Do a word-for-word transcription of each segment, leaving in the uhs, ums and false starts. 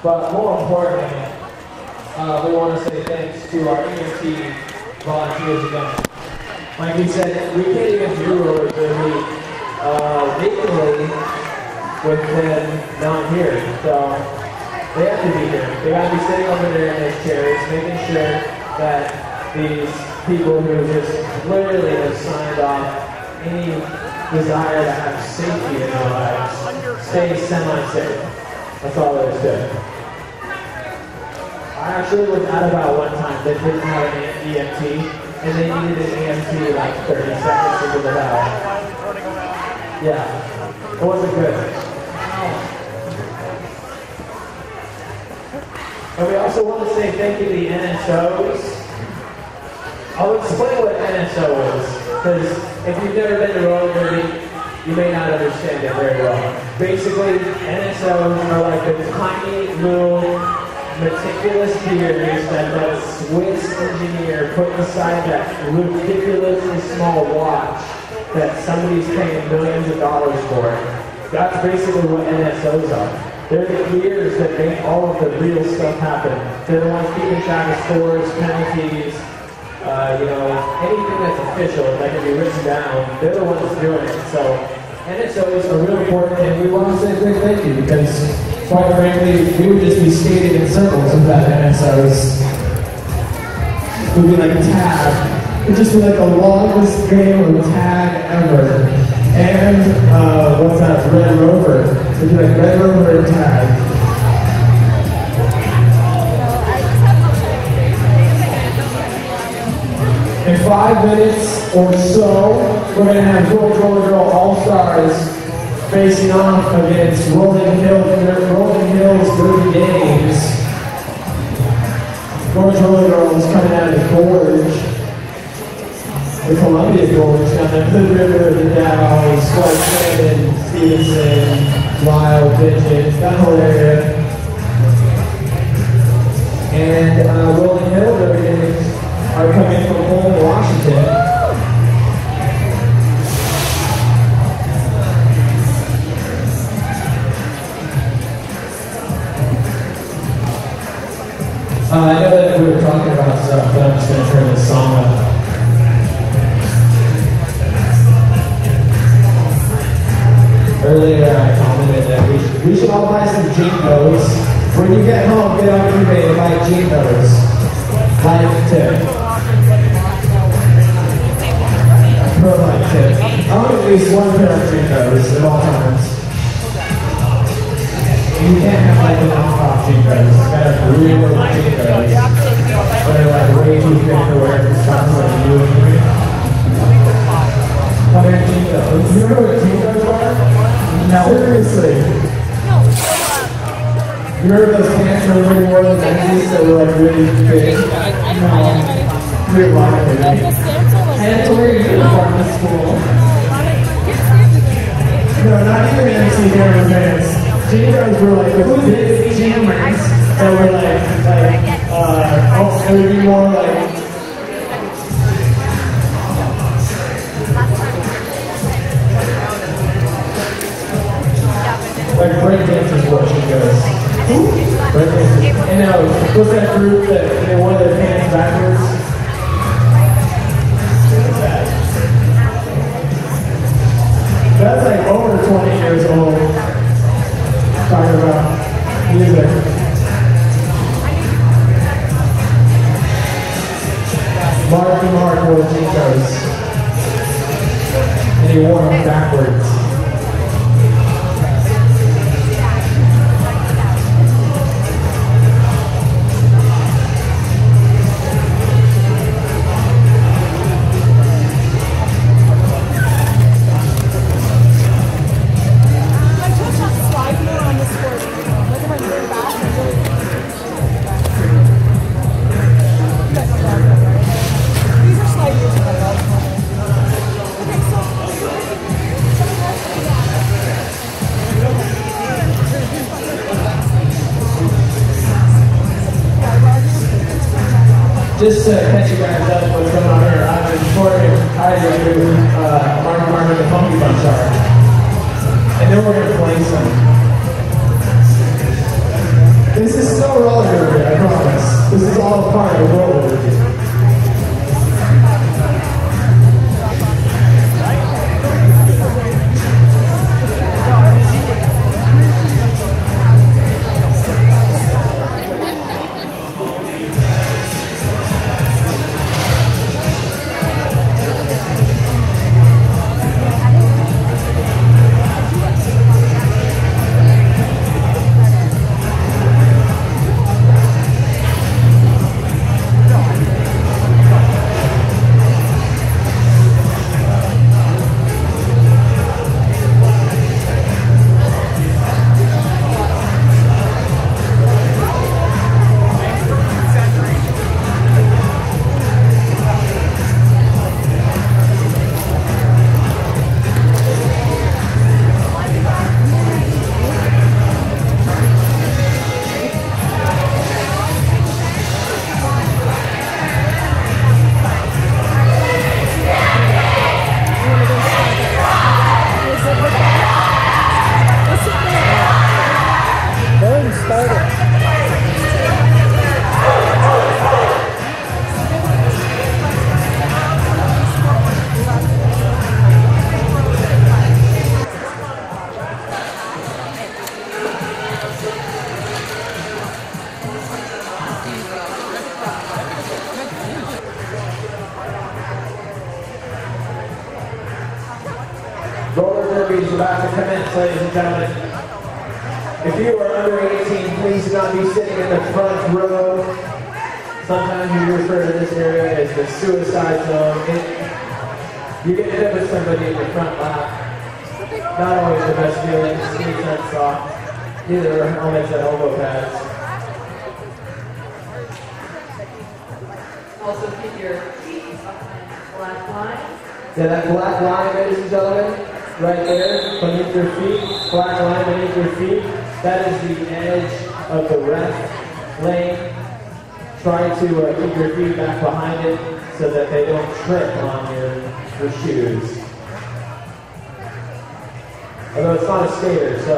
But more importantly, uh, we want to say thanks to our E M T volunteers again. Like we said, we can't even do roller derby uh, legally with them not here. So they have to be here. They got to be sitting over there in those chairs, making sure that these people who just literally have signed off any desire to have safety in their lives stay semi-safe. That's all there is to it. I actually was at about one time. They didn't have an E M T, and they needed an E M T like thirty seconds to get it out. Yeah, it wasn't good. And we also want to say thank you to the N S Os. I'll explain what N S O is, because if you've never been to roller derby, you may not understand it very well. Basically, N S Os are like the tiny little meticulous gears that that Swiss engineer put inside that ridiculously small watch that somebody's paying millions of dollars for. That's basically what N S Os are. They're the gears that make all of the real stuff happen. They're the ones keeping track of scores, penalties, uh, you know, anything that's official that can be written down. They're the ones doing it. So N S Os are really important, and we want to say a big thank you because, quite frankly, we would just be skating in circles without N S Os. We'd be like tag. It'd just be like the longest game of tag ever. And uh, what's that? Red Rover. It'd be like Red Rover and tag. In five minutes or so, we're going to have Gorge Roller Girl All-Stars facing off against Rolling Hills, Rolling Hills Derby Games. Gorge Roller Girl is coming out of the Gorge, the Columbia Gorge, down the Hood River, the Dow, Squad Cannon, Stevenson, Lyle, Pigeon, that whole area. And uh, Rolling Hill Derby Games are coming from home, Washington. Uh, I know that we were talking about stuff, but I'm just going to turn this song up. Earlier I commented that we should, we should all buy some Jinkos. When you get home, get on eBay and buy Jinkos. Life tip. Pro life tip. I want at least one pair of Jinkos at all times. You can't have like the knockoff Jinkos. You gotta have real Jinkos. But they're like way too big to wear for stuff like you and me. How many Jinkos? You remember what Jinkos are? No. Seriously. You remember those pants from when we wore in the nineties that were like really big? No. You're lying, baby. And to wear your uniform to school. No, not even M C Harris pants. Jinkos were like the big jammers that were like, like, uh, oh, it would be more like, like breakdancers what she goes. Breakdancers. And now, what's that group that they wore their pants backwards? What's that? That's like over twenty years old. Talking about music. Marky Mark wore Jinkos. And he wore them backwards. Just to catch you guys up what's going on here, I've been recording Kaiser who uh, Mark Mark and the Funky Bunch are. And then we're going to play some. This is three is about to commence, ladies and gentlemen. If you are under eighteen, please do not be sitting in the front row. Sometimes you refer to this area as the suicide zone. It, you get hit with somebody in your front lap. Not always the best feeling. Seats aren't soft. Neither are helmets and elbow pads. Also keep your feet behind the black line. Yeah, that black line, ladies and gentlemen, right there, beneath your feet, black line beneath your feet, that is the edge of the rest lane. Try to uh, keep your feet back behind it so that they don't trip on your, your shoes. Although it's not a skater, so.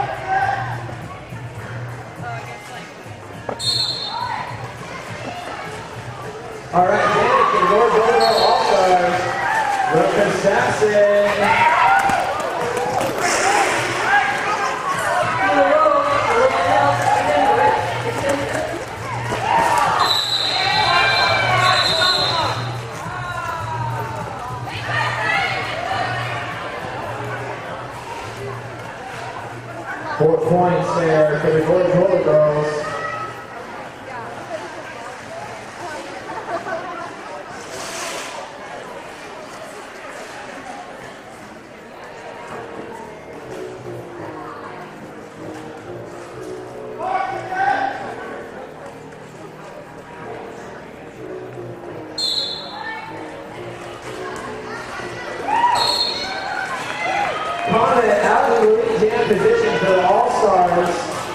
All right, Janet, the Gorge Overall All-Stars, the Kesassin. Four points there for the Gorge Roller Girls. Comet out of the lead jam position for the All-Stars.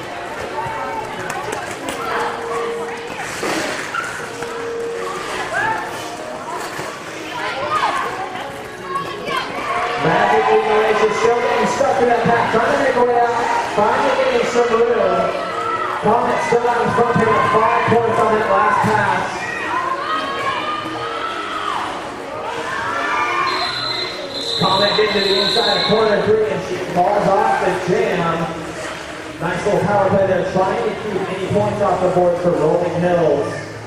Magically, Malaysia still getting stuck in that pack, trying to make her way out, finally getting some room. Comet still out in front, picking up five points on that last pass. Comet getting to the inside of corner three and she falls off the jam. Nice little power play there, trying to keep any points off the board for Rolling Hills.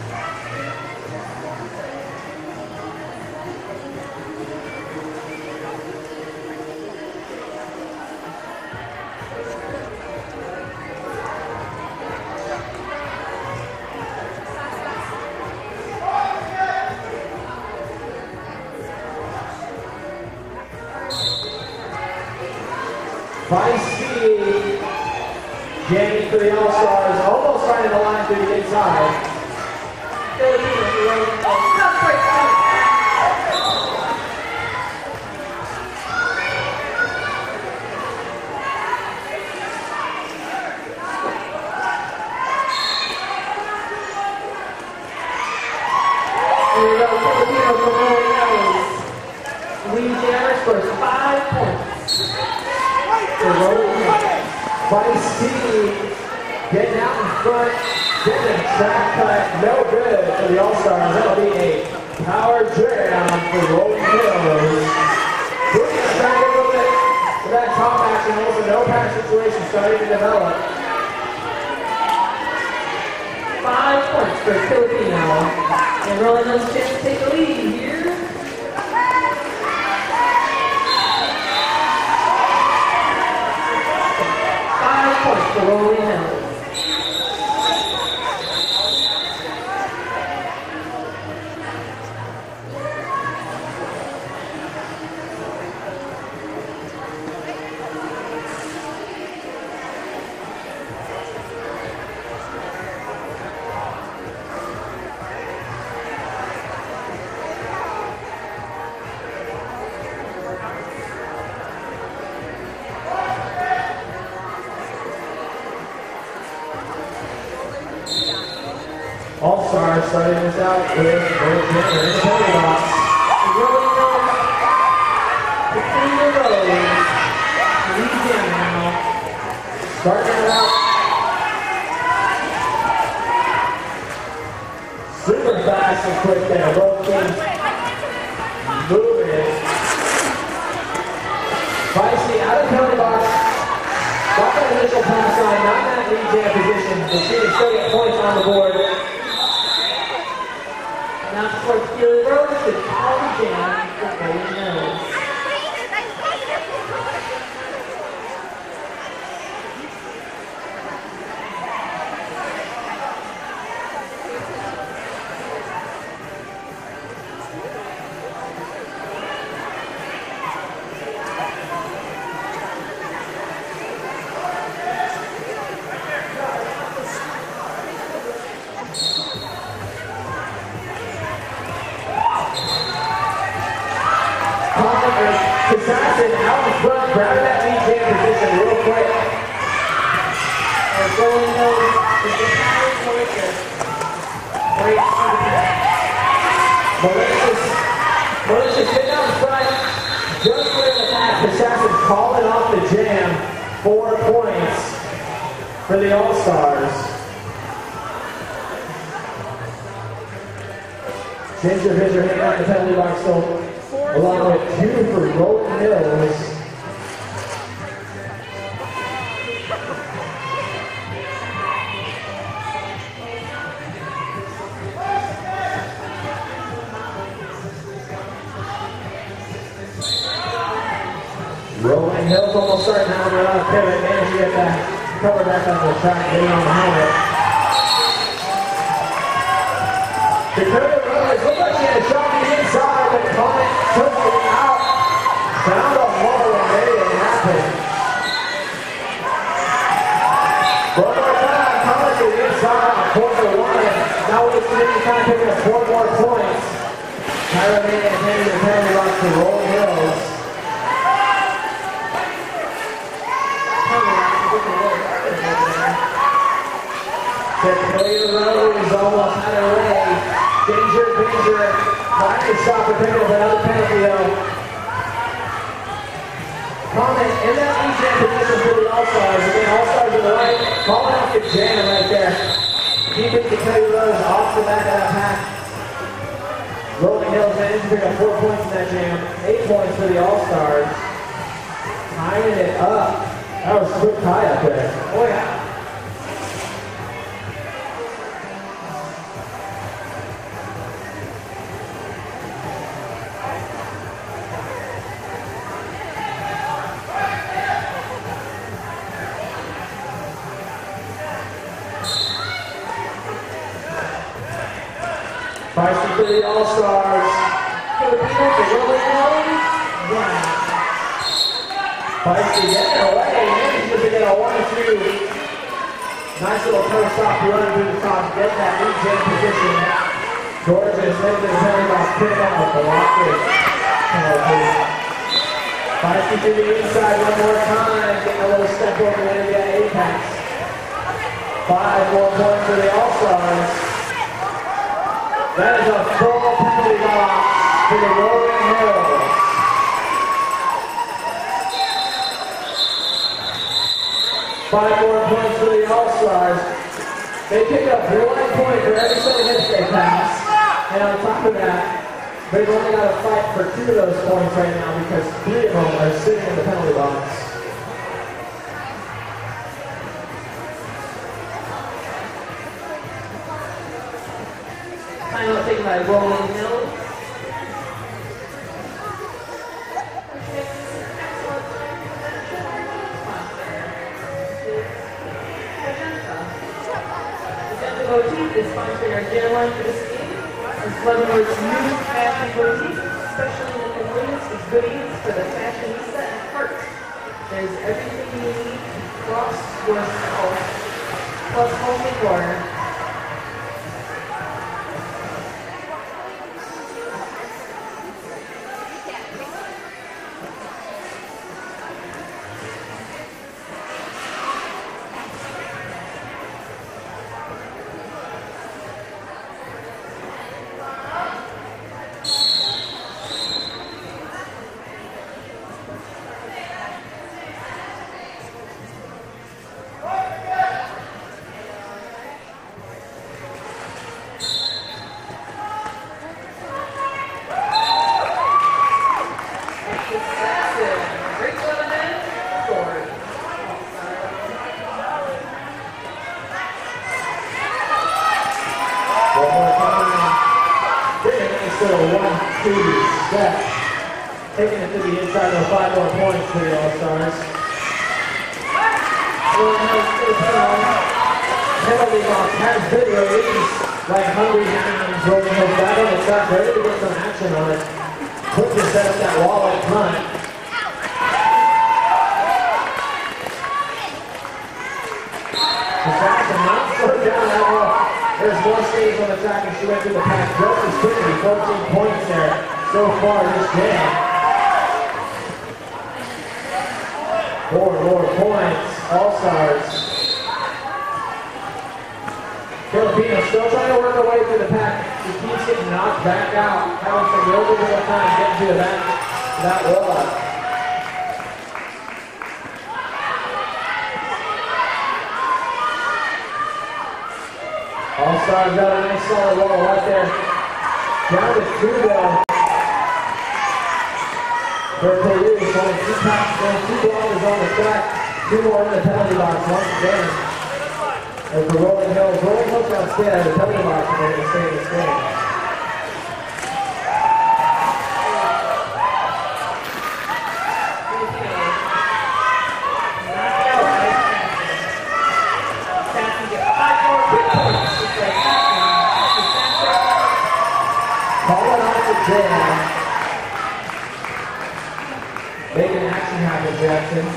Feis-T, jamming for the All-Stars, almost finding the line through the inside. Here we go, Filipino from Rolling Hills. Lead jammers for five points. Feis-T getting out in front, getting a track cut, no good for the All-Stars. That'll be a power jam for Rolling Hills. We're going to try to get a little bit of that top action, also no pass situation starting to develop. Five points for Filipino. And Rolling Hills chance to take the lead here. For Rolling Hills. All-Stars starting this out with their jammer in the penalty box. Rolling Hills, Takillya Rose, lead jam now. Starting it out. Super fast and quick there. Both teams moving it. Feis-T out of the penalty box. Got that initial pass line, not in that lead jam position. The team is still get points on the board. Now for Takillya Rose, the power jam for Rolling Hills. Kesassin out in front, grabbing that lead jam position real quick. And Rolling Hills is the power Militia. Great to the back. Malicious, Malicious getting out in front, just clear the path. Kesassin calling off the jam. Four points for the All-Stars. Ginger Visor hitting out the penalty box, so along with two for Rolling Hills. Rolling Hills almost starting to hammer out a pivot. Managed to get that cover back on the track, getting on the helmet. Takillya Rose looked like she had a shot on the inside, but Comet took it out. Found a hole and made it happen. One more time, Comet to the inside, four to one. Now with this position, kind of picking up four more points. Tyra May and Henry the penalty box to Rolling Hills. Takillya Rose almost out of the way. Danger, danger. Trying to stop her picking up another penalty though. Comet in that lead jam position for the All-Stars. Again, All-Stars to the right. Calling off the jam right there. Keeping Takillya Rose off the back of that pack. Rolling Hills managed to pick up four points in that jam. Eight points for the All-Stars. Tying it up. That was a quick tie up there. Oh yeah. Feis-T for the All-Stars. Filipino for Rolling Hills. One. Feis-T getting away. Manages to get a one two. Nice little toe stop run through the top. Get that lead jam position. Gorge is making the penalty box, picking up a blockage penalty. Feis-T to the inside one more time. Getting a little step over the end of that apex. Five more points for the All-Stars. That is a full penalty box for the Rolling Hills. Five more points for the All-Stars. They pick up one point for every single hit they pass. And on top of that, they've only got to fight for two of those points right now because three of them are sitting in the penalty box. Timeout taken by Rolling Hills. Magenta Boutique is sponsoring our dinner line for this game. It's Leavenworth's new fashion boutique. Special ingredients with goodies for the fashionista at heart. There's everything you need to cross yourself, plus home decor. Taking it to the inside of five more points for the All-Stars. Penalty box has been released like hungry hounds. Rolling Hills back on the track, ready to get some action on it. Quick to set up that wall at punt. Kesassin not slowed down at all. There's more stays on the track and she went through the pack just as quickly. fourteen points there so far this game. Four more points. All-Stars. Filipino still trying to work their way through the pack. He keeps getting knocked back out. Having some real difficult time getting to the back of that wall. All-Stars got a nice solid wall right there. Down to two though. For Peru, only two packs, only two blockers on the track. Two more in the penalty box once again. As the Rolling Hills, Rolling Hills got to stay out of the penalty box and they're going to stay in this game. Calling off the jam. Making action happen, Jackson.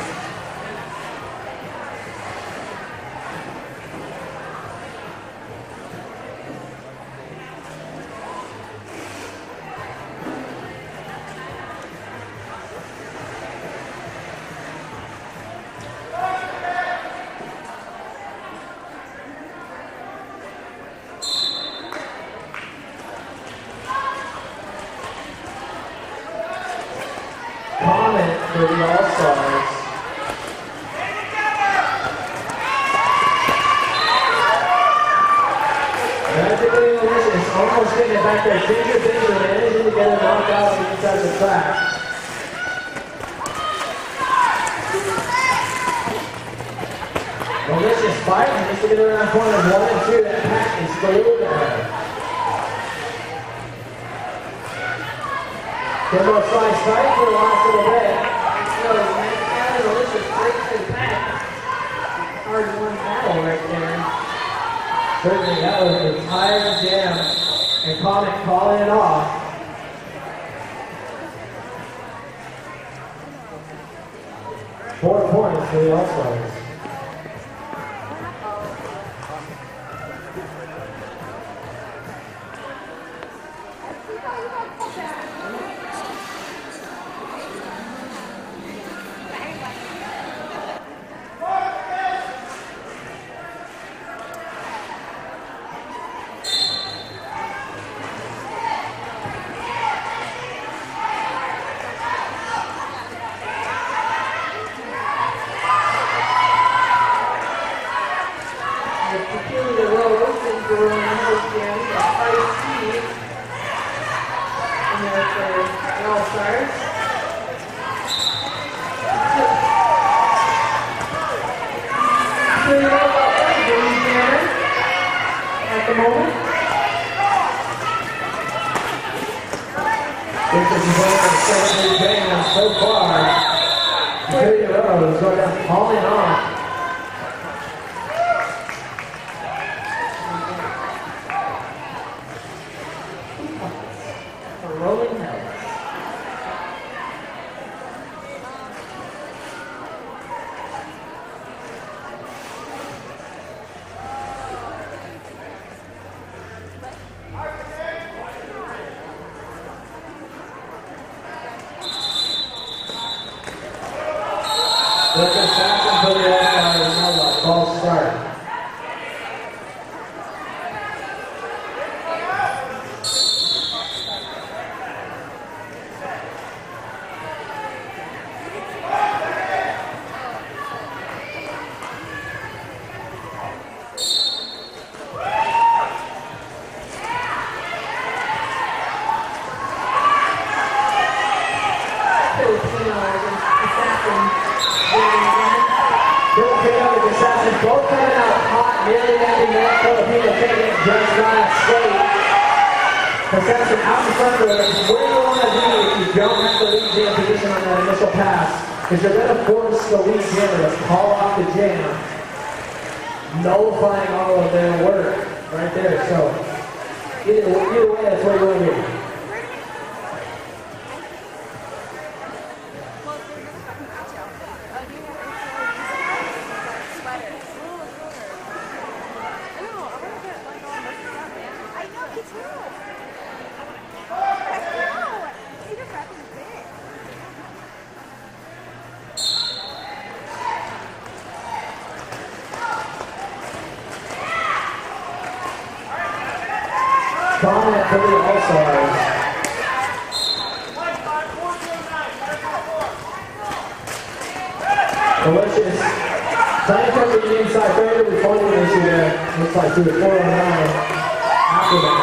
Comet for the All-Stars. Magically Malicious almost getting it back there. Ginger Ginger managing to get a knockout on the inside of the track. Malicious fighting just to get around corners one and two. That pack is glued there. Kimbo slides tight for the last little bit. So, Matt Malicious breaks his back. Hard-won battle right there. Certainly, that was an entire jam. And Comet calling it off. Four points for the All-Stars. Takillya Rose and Bavarian Bruisefest got Feis-T in there for the All-Stars. Takillya Rose out there, Bruce Jammer at the moment. This is one of the seven jams so far. Takillya Rose going up calling off. Rolling Hills. The Kesassin for the All-Stars, now the false start. Filipino and Kesassin both coming out hot, nearly ending that Filipino taking it just last straight. Kesassin out in front of it. It's where you want to be if you don't have the lead jam position on that initial pass. Because you're going to force the lead jammer to call off the jam, nullifying all of their work right there. So either, either way, that's where you want to be. Comet for the All-Stars. Delicious. Trying to cover the inside favorite with forward issue there. Looks like to the four oh nine after that.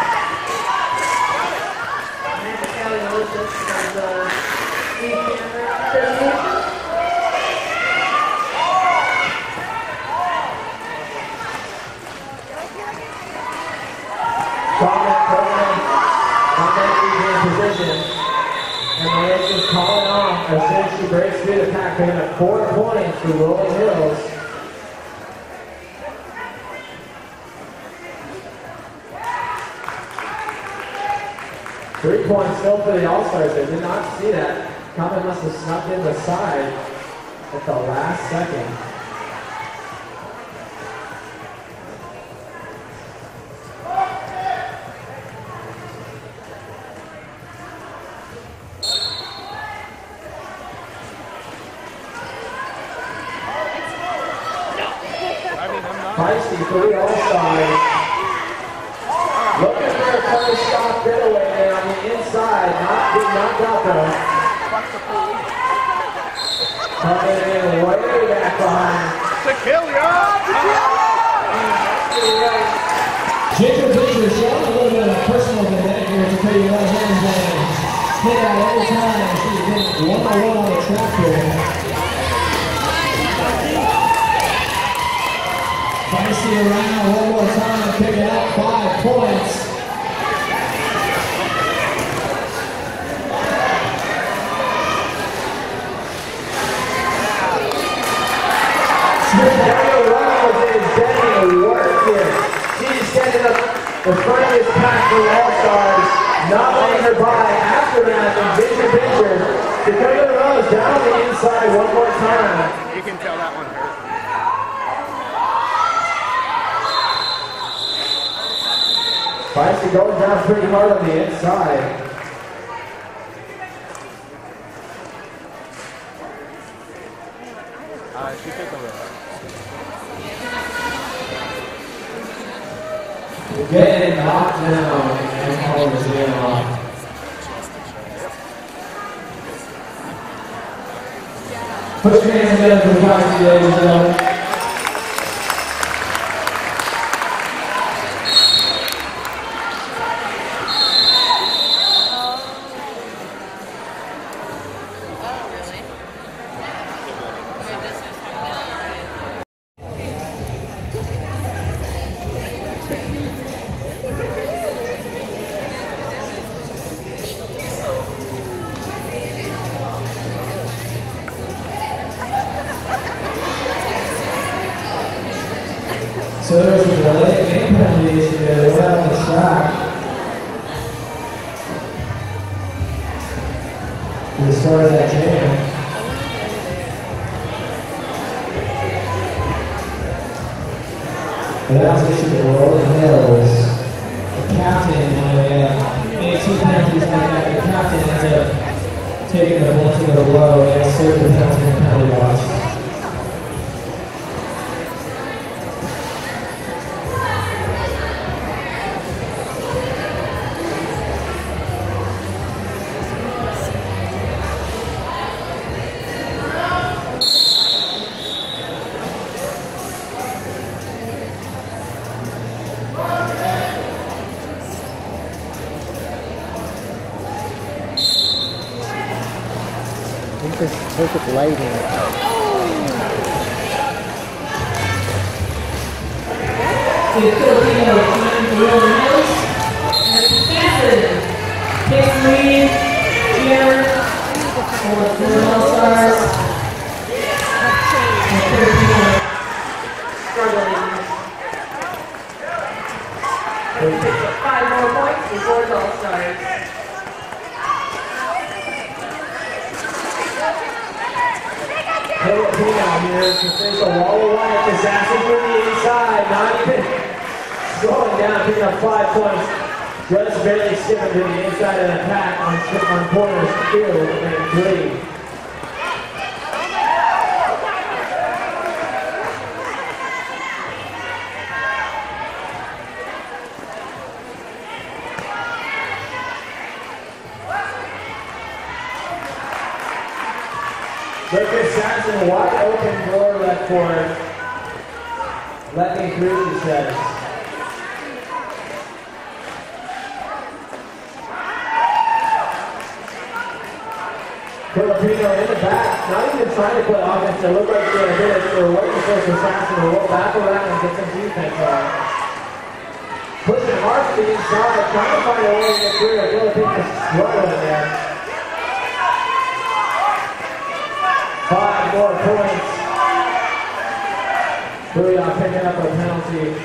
Takillya Rose has uh, lead camera presentation. Comet, Comet, Comet is in position. And the edge is calling off as soon as she breaks through the pack, picking up four points for Rolling Hills. Three points still for the All-Stars. They did not see that. Comet must have snuck in the side at the last second. Feis-T for the All-Stars. Looking for a first stop getaway there on the inside. Not being knocked out though. Coming in way back behind. Takillya! Jacob Fisher showing a little bit of personal kinetic here to Takillya Rose and hit out every time. She's been one by one on the track here. Feis-T around one more time, picking up five points. Takillya Rose is getting work here. She's standing up the front of this pack for the All-Stars, not letting her by. After that, the Vision Pitcher. Takillya Rose down the inside one more time. You can tell that one hurt. Feis-T going down pretty hard on the inside. Uh, she took a little. We're getting hot now, and Colors getting off. Put your hands together for Feis-T, ladies and gentlemen. So there's a delay game penalty issue there right on the track. At the start of that jam. And that was issued at Rolling Hills. The captain, when they uh, made two penalties like that, the captain ends up taking the bullet to the blow and served the penalty in the penalty box. This perfect lighting. The Filipino team Rolling Hills and Kesassin takes the lead here for the All-Stars. The Filipino Struggling. They picked up five more points before the All-Stars. Filipino here to face a wall of wire. Kesassin from the inside, not even going down, picking up five points. Just barely skipping to the inside of the pack on, on corners two and three. Look at Kesassin, wide open door left court. Let me through, she says. Filipino in the back, not even trying to put offense. It looked like they did it. They were waiting for Kesassin to roll back around and get some defense on. Pushing hard to the inside, trying to find a way to get through. Filipino's struggling there. Five more points. Booyah picking up a penalty.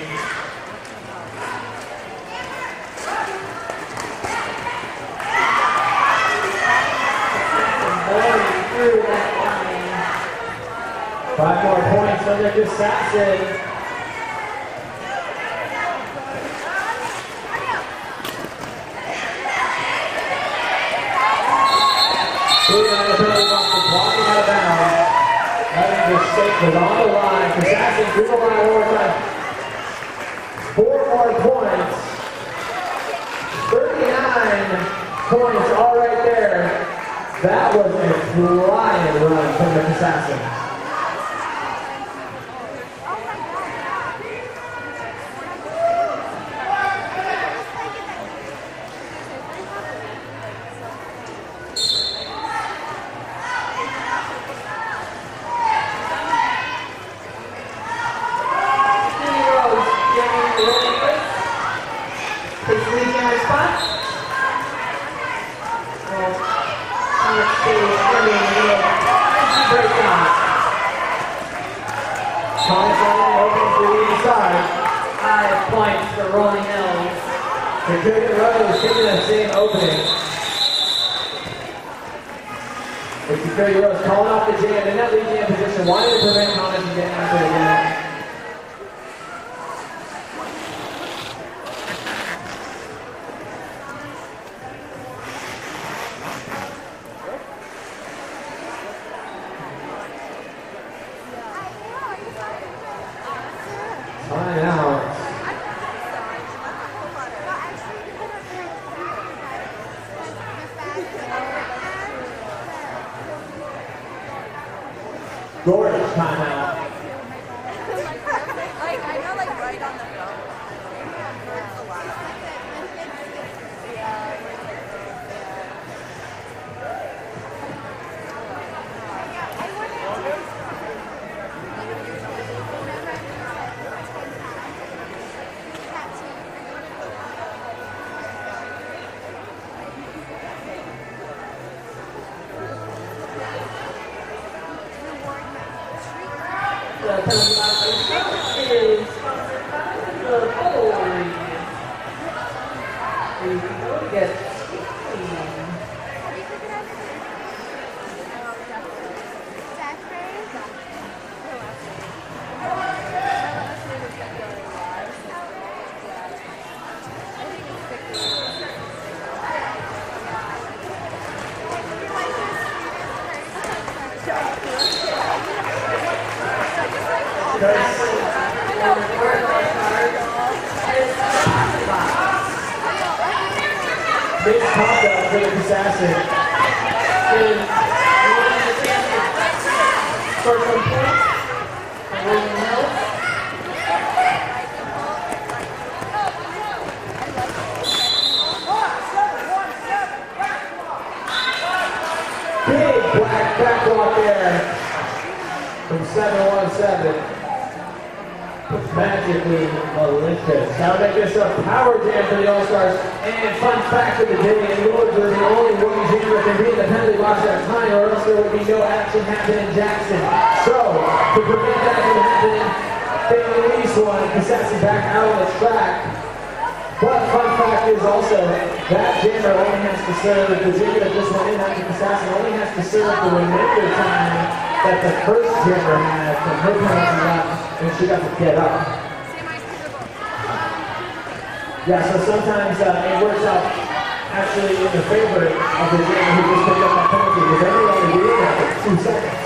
Five more points under Kesassin. Booyah the penalty box is walking out of bounds. Having the stake was on the line. Kesassin through the line one more time. Four more points. thirty-nine points all right there. That was a flying run from the Kesassin. Takillya Rose taking that same opening. But Takillya Rose calling off the jam in that lead jam position, wanting to prevent Comet from getting into it again. Time out. Gorge timeout. Like, I know, like, right on the phone. Hurts a lot. The penalty box is sponsored by the Gorge. Here we go to get sixteen. Big contact for the Kesassin. For some points, William Hill. Big black backwalk there from seven one seven. Magically malicious. That'll make this a power jam for the All-Stars. And fun fact of the day, in Gorge are the only one jammer can be in the penalty box at a time, or else there would be no action happening in Jackson. So, to prevent that from happening, they release one. Kesassin back out on the track. But fun fact is also, that jammer only has to serve, the jammer that just went in after Kesassin only has to serve the remainder time that the first jammer had from her penalty left. And she got to get up. Yeah, so sometimes uh, it works out actually in the favor of the jammer who just picked up that penalty, because they're only doing that for two seconds.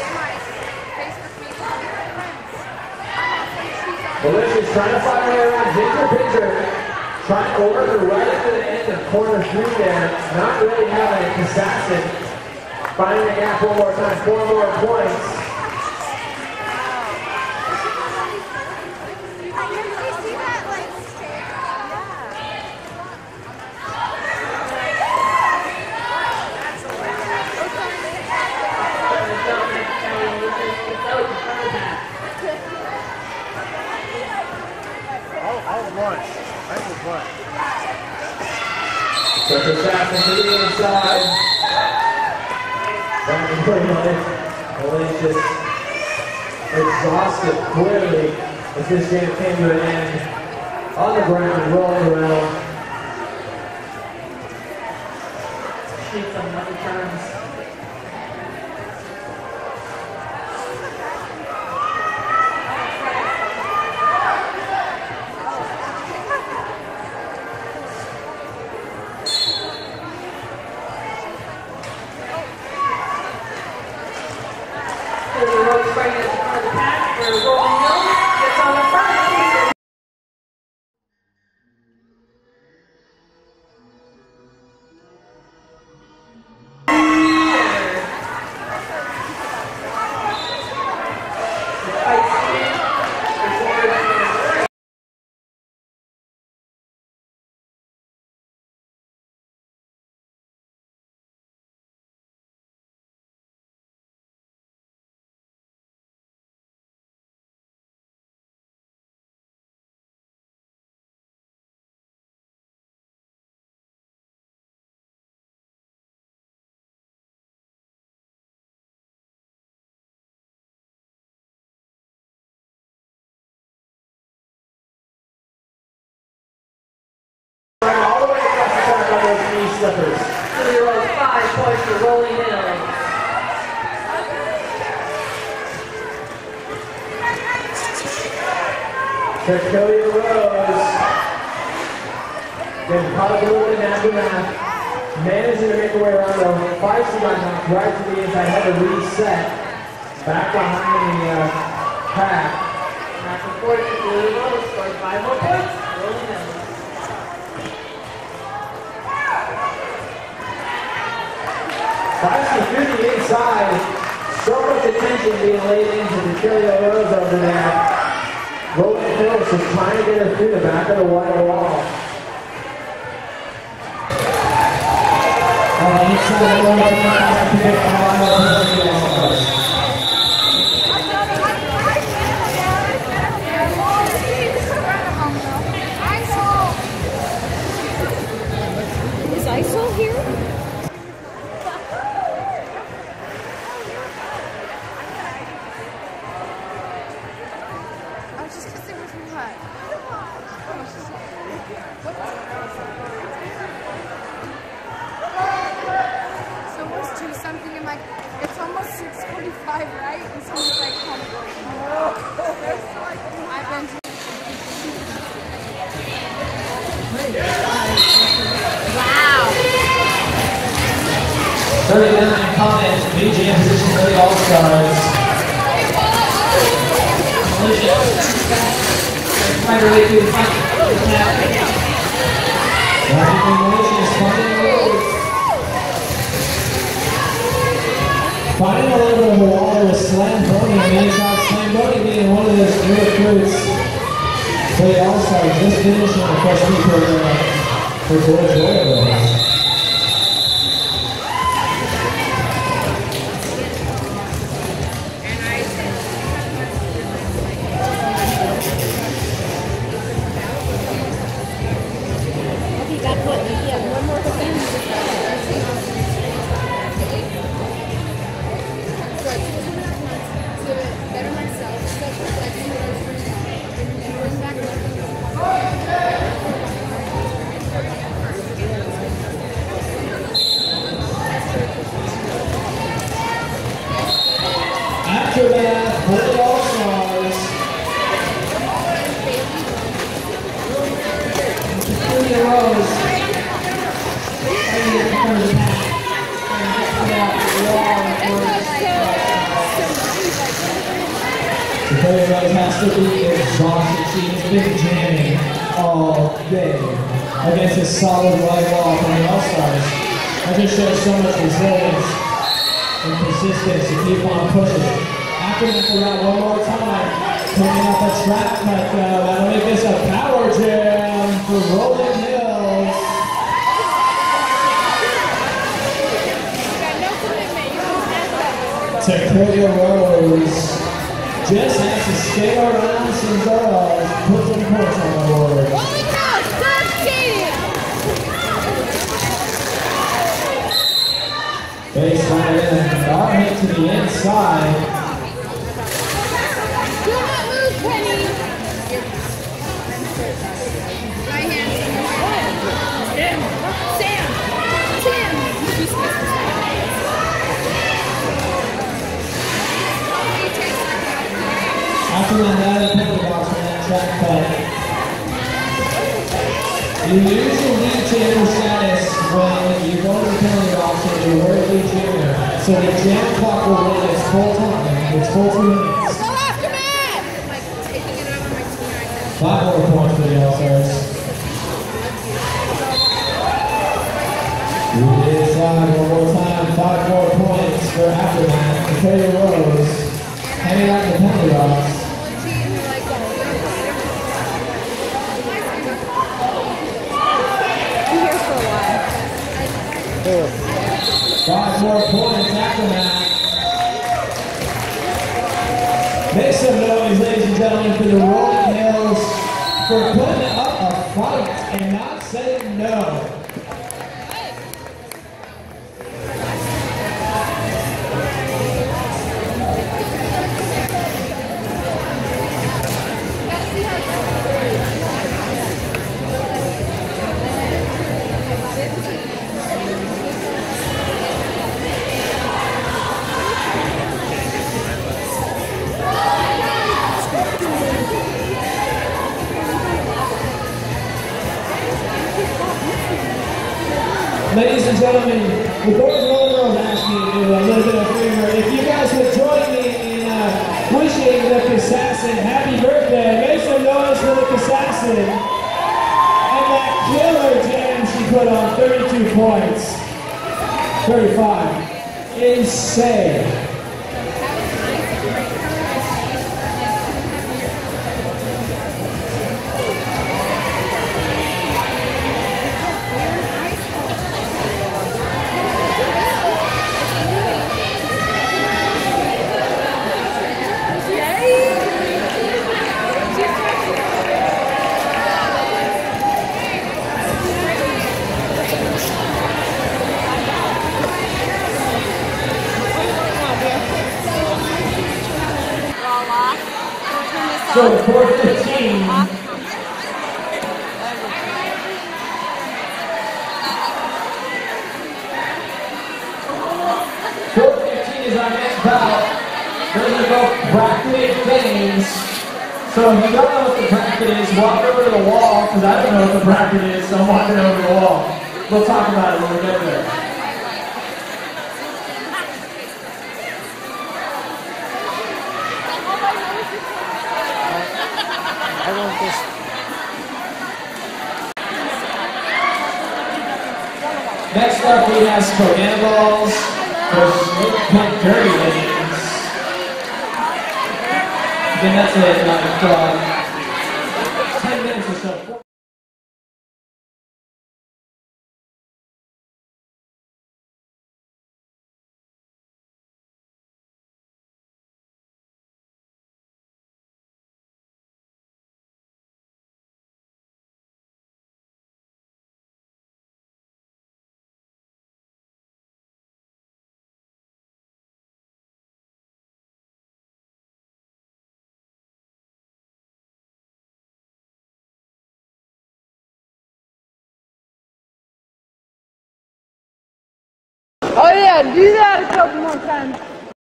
Malicious trying to find her way around. Ginger Pitcher trying to work her right up to the end of corner three there. Not really having it. Kesassin Finding the gap one more time, four more points. So Kesassin to the inside. Elaine's just exhausted clearly as this game came to an end. On the ground, rolling around. Shoots on many times. All the way across the track on those knee slippers. Two-year-old, five points for Rolling Hills. Takillya Rose. Getting caught up a little bit in aftermath. Managing to make her way around though. Feis-T got knocked right to the inside. Had to reset. Back behind the uh, pack. Back and forth, Takillya Rose scores five more points. Rolling Hills. Feis-T through the inside. So much attention being laid into Takillya Rose over there. Rolling Hills just trying to get her through the back of the white wall. On the inside of the wall, to pick the line of Is I S O here? I was just gonna say which one what? So what's two something? I'm like, it's almost six forty-five, right? And someone's like, oh, I've been to wow. thirty-nine Comet, B G M position for the All-Stars. Find her way through the front. Watching motion is finding a road. Finding a little bit of a water with Slam Boney on the inside. Slam Boney being one of those new recruits for the All-Stars. Just finishing the first week for, uh, for Gorge. After that, for the All-Stars, Takillya Rose, fighting in front of the pack, and get out the wall Takillya Rose has to be exhausted. She's been jamming all day against this solid white wall from the All-Stars. That just shows so much resilience. and persistence to keep on pushing. After that, we'll run one more time. Coming up a track cut, uh, that'll make this a power jam for Rolling Hills. Takillya Rose just has to stay around some girls, put some points on the board. Rolling Hills, stop cheating! Baseline in, our hit to the inside. Do not lose, Penny! My hand. Tim! Sam! Tim! After that, that is penalty box on that track cut. You usually lead jammer status when you go to the penalty box and you're worthy jammer. So the jam clock will run its full time. It's full two minutes. Go after me! Like taking it over my team right now. Five more points for the All-Stars. Inside one more time. Five more points for Aftermath. Takillya Rose hanging out in the penalty box. Five more points after that. Make some noise, ladies and gentlemen, for the Rolling Hills for putting up a fight and not saying no. Ladies and gentlemen, the Gorge Rolling Girls asked me to do a little bit of a favor. If you guys would join me in uh, wishing the Kesassin happy birthday, make some noise for the Kesassin. And that killer jam she put on thirty-two points. thirty-five. Insane. So four fifteen. four fifteen is our next bout. Those are both bracket games. So if you don't know what the bracket is, walk over to the wall, because I don't know what the bracket is, so I'm walking over the wall. We'll talk about it when we get there. I want this. Next up, we have Banana Balls versus Pink Dirty Lanes. Again, that's it, like, uh, ten minutes or so. Oh yeah, do that a couple more times.